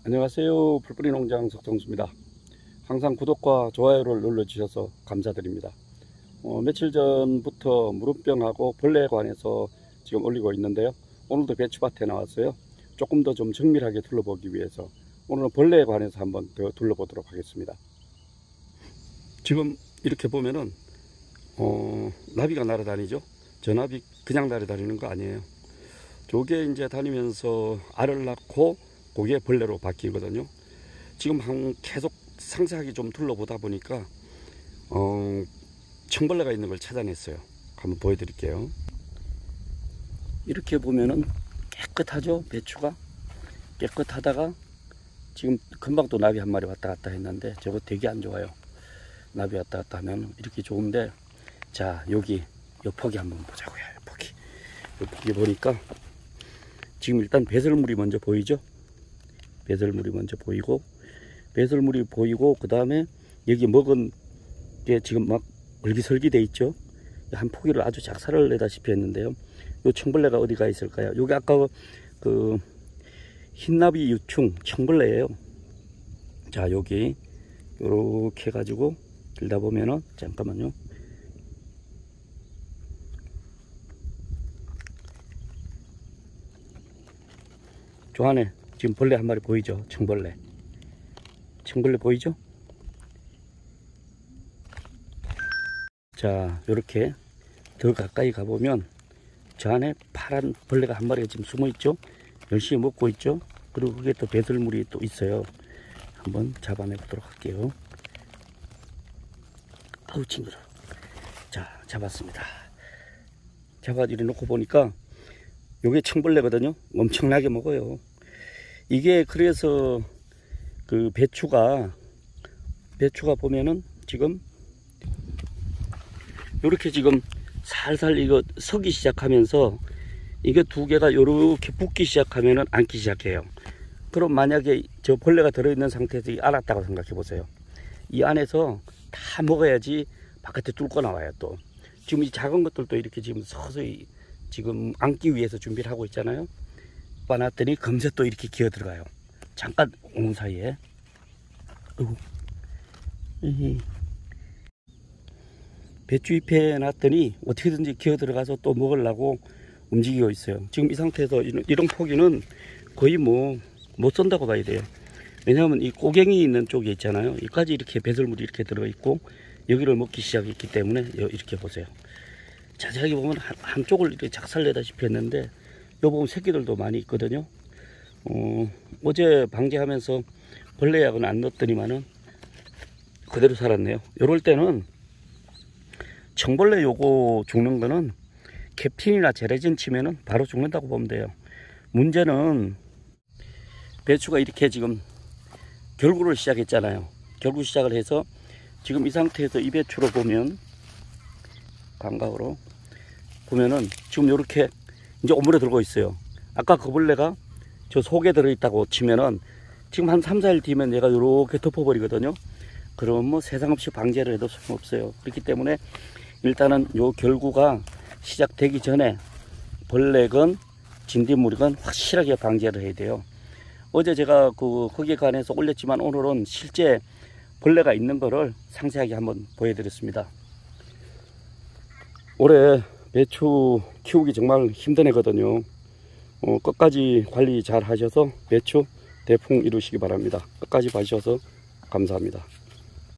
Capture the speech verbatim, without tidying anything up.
안녕하세요. 풀뿌리 농장 석정수입니다. 항상 구독과 좋아요를 눌러주셔서 감사드립니다. 어, 며칠 전부터 무름병하고 벌레에 관해서 지금 올리고 있는데요. 오늘도 배추밭에 나왔어요. 조금 더 좀 정밀하게 둘러보기 위해서 오늘은 벌레에 관해서 한번 더 둘러보도록 하겠습니다. 지금 이렇게 보면은 어, 나비가 날아다니죠. 저 나비 그냥 날아다니는 거 아니에요. 저게 이제 다니면서 알을 낳고 그게 벌레로 바뀌거든요. 지금 한 계속 상세하게 좀 둘러보다 보니까 어, 청벌레가 있는 걸 찾아냈어요. 한번 보여드릴게요. 이렇게 보면은 깨끗하죠. 배추가 깨끗하다가 지금 금방 또 나비 한 마리 왔다 갔다 했는데 저거 되게 안 좋아요. 나비 왔다 갔다 하면 이렇게 좋은데, 자 여기 요 폭이 한번 보자고요. 요 폭이 요 폭이 보니까 지금 일단 배설물이 먼저 보이죠. 배설물이 먼저 보이고 배설물이 보이고 그 다음에 여기 먹은 게 지금 막 얼기설기 돼 있죠. 한 포기를 아주 작살을 내다시피 했는데요. 요 청벌레가 어디가 있을까요? 여기 아까 그 흰나비 유충 청벌레예요. 자 여기 요렇게 해가지고 들다 보면은, 잠깐만요. 저 안에 지금 벌레 한 마리 보이죠? 청벌레. 청벌레 보이죠? 자, 요렇게 더 가까이 가보면 저 안에 파란 벌레가 한 마리가 지금 숨어 있죠? 열심히 먹고 있죠? 그리고 그게 또 배설물이 또 있어요. 한번 잡아내 보도록 할게요. 아우, 징그러. 자, 잡았습니다. 잡아 이리 놓고 보니까 요게 청벌레거든요. 엄청나게 먹어요. 이게 그래서 그 배추가 배추가 보면은 지금 요렇게 지금 살살 이거 서기 시작하면서 이게 두 개가 요렇게 붙기 시작하면은 앉기 시작해요. 그럼 만약에 저 벌레가 들어있는 상태에서 알았다고 생각해 보세요. 이 안에서 다 먹어야지 바깥에 뚫고 나와요. 또 지금 이 작은 것들도 이렇게 지금 서서히 지금 앉기 위해서 준비를 하고 있잖아요. 빠놨더니 금세 또 이렇게 기어 들어가요. 잠깐 오는 사이에. 어이구. 배추잎에 놨더니 어떻게든지 기어 들어가서 또 먹으려고 움직이고 있어요. 지금 이 상태에서 이런, 이런 포기는 거의 뭐 못 쓴다고 봐야 돼요. 왜냐하면 이 꼬갱이 있는 쪽에 있잖아요. 여기까지 이렇게 배설물이 이렇게 들어 있고 여기를 먹기 시작했기 때문에 이렇게 보세요. 자세하게 보면 한, 한쪽을 이렇게 작살내다시피 했는데 요 보면 새끼들도 많이 있거든요. 어, 어제 방제하면서 벌레약은 안 넣었더니만은 그대로 살았네요. 요럴 때는 청벌레 요거 죽는 거는 캡틴이나 제레진 치면은 바로 죽는다고 보면 돼요. 문제는 배추가 이렇게 지금 결구를 시작했잖아요. 결구 시작을 해서 지금 이 상태에서 이 배추로 보면 감각으로 보면은 지금 요렇게 이제 오물에 들고 있어요. 아까 그 벌레가 저 속에 들어있다고 치면은 지금 한 삼, 사 일 뒤면 얘가 요렇게 덮어버리거든요. 그러면 뭐 세상 없이 방제를 해도 소용없어요. 그렇기 때문에 일단은 요 결구가 시작되기 전에 벌레건 진딧물이건 확실하게 방제를 해야 돼요. 어제 제가 그 거기에 관해서 올렸지만 오늘은 실제 벌레가 있는 거를 상세하게 한번 보여드렸습니다. 올해 배추 키우기 정말 힘든 애거든요. 어, 끝까지 관리 잘 하셔서 배추 대풍 이루시기 바랍니다. 끝까지 봐주셔서 감사합니다.